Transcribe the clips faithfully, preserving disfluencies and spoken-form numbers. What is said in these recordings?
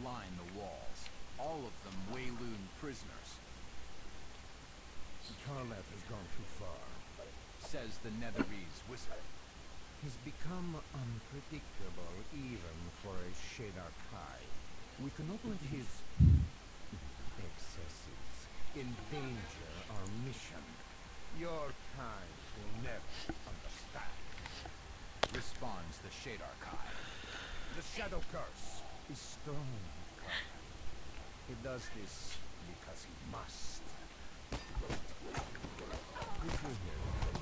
line the walls, all of them Wayloon prisoners. Karleth has gone too far, Says the Netherese wizard. he's become unpredictable even for a Shadar Kai. We cannot let his excesses endanger our mission. Your kind will never understand. Responds the Shadar Kai. The Shadow Curse is strong, Karleth. He does this because he must. This will hear.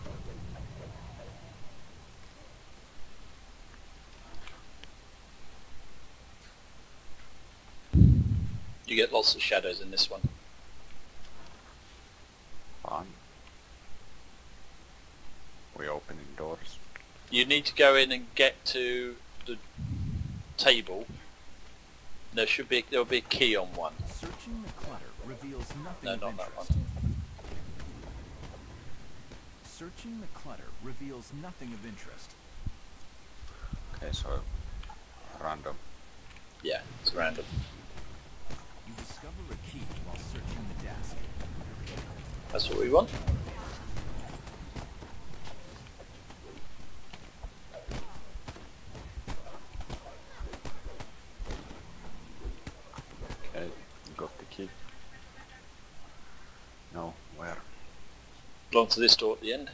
You get lots of shadows in this one. Fun. We opening doors. You need to go in and get to the table. There should be there will be a key on one. Searching the clutter reveals nothing No, of not that interest. one. Searching the clutter reveals nothing of interest. Okay, so random. Yeah, it's random. You discover a key while searching the desk. That's what we want. Okay, got the key. No, where? Belong to this door at the end.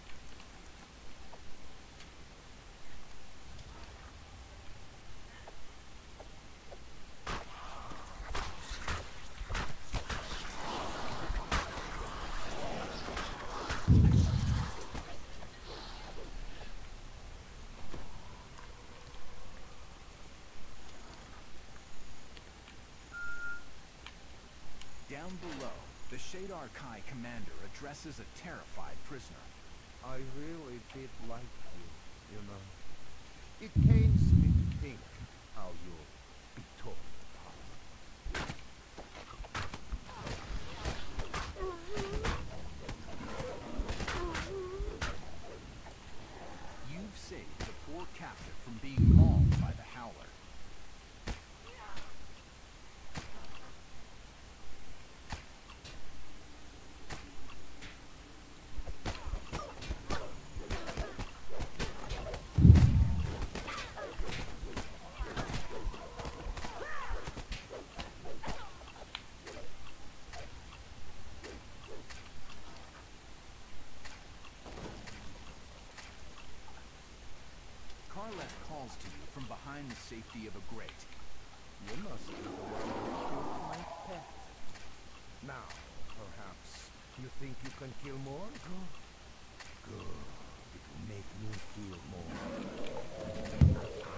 Down below, the Shadar Kai commander addresses a terrified prisoner. I really did like you, you know. It pains me to think how you betrayed the power. You've saved the poor captive from being mauled by the Howler. Karleth calls to you from behind the safety of a grate. You must be the one who killed my pet. Now, perhaps, you think you can kill more? Good. Good. It will make me feel more.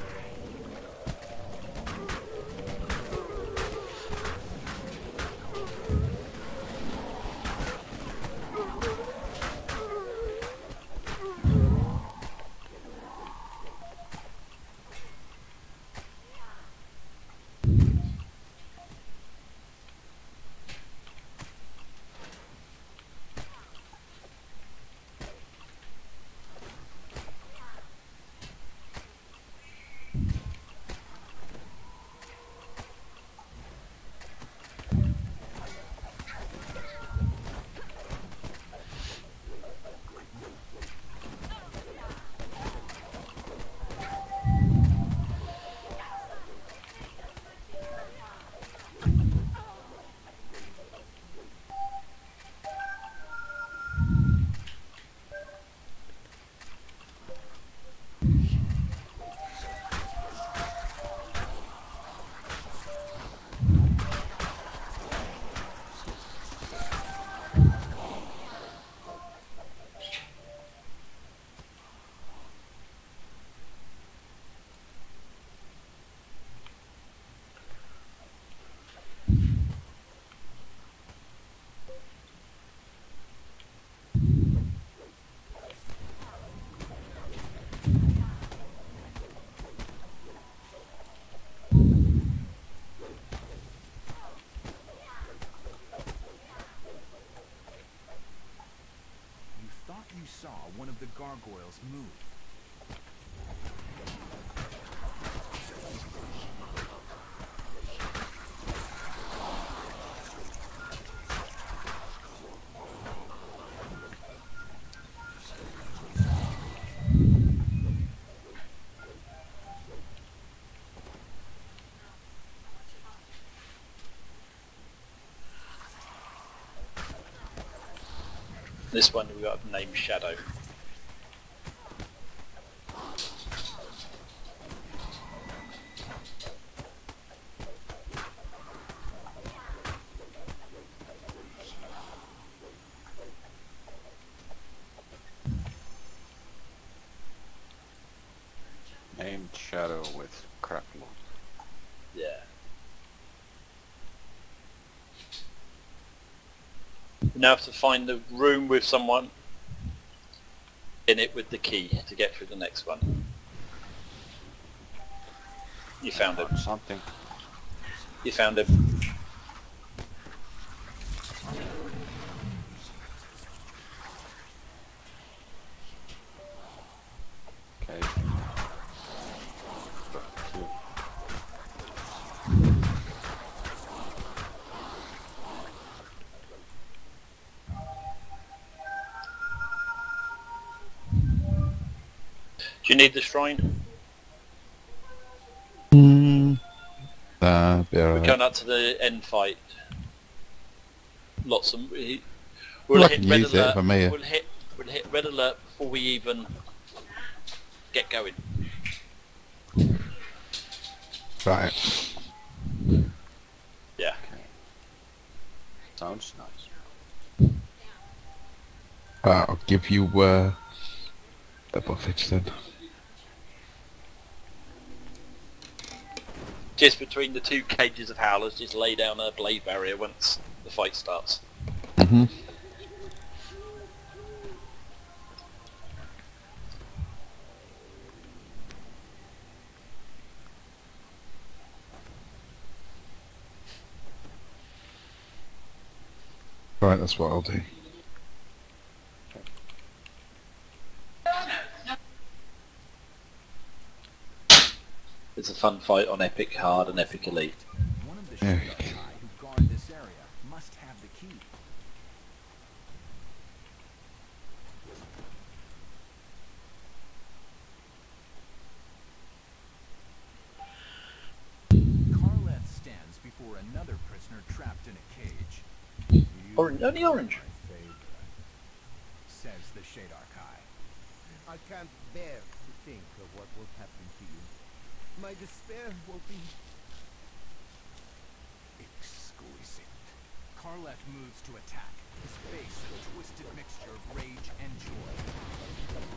You saw one of the gargoyles move. This one we got named Shadow. Named Shadow with crap loot. Yeah. You now have to find the room with someone in it with the key to get through the next one. You found him. Something. You found him. Okay. Kill. Do you need the shrine? Mm. Nah, be We're alright. going up to the end fight. Lots of... we- We'll Well, I hit can red use it alert. if I'm here. We'll hit, we'll hit red alert before we even get going. Right. Yeah. Sounds nice. Right, I'll give you uh, a buffet then. Just between the two cages of howlers, just lay down a blade barrier once the fight starts. Mm-hmm. Right, that's what I'll do. It's a fun fight on Epic Hard and Epic Elite. One of the Yeah. Shadar Kai who guard this area must have the key. Karleth stands before another prisoner trapped in a cage. You Orange, only orange. my favorite, says the Shadar Kai. I can't bear to think of what will happen to you. My despair will be Exquisite. Karleth moves to attack, his face a twisted mixture of rage and joy.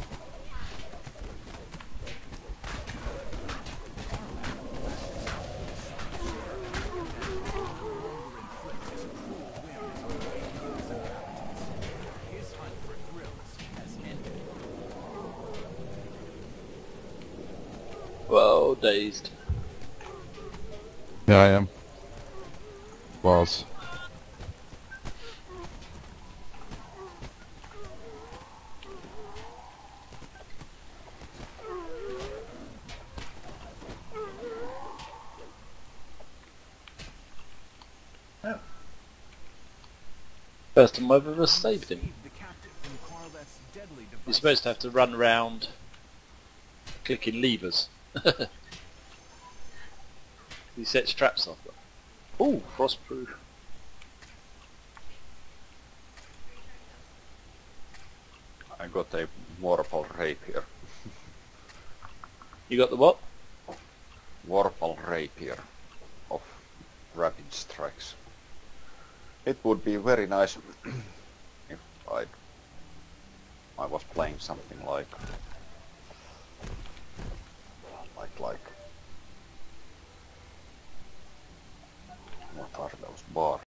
His hunt for thrills has ended. Well, dazed. Yeah, I am. Was. First time I've ever saved him. Save the captive from Karleth's deadly You're device. supposed to have to run around clicking levers. He sets traps off. Oh, frostproof. I got a Warpal Rapier. You got the what? Warpal Rapier of Rapid Strikes. It would be very nice if I I was playing something like like like what are those bars?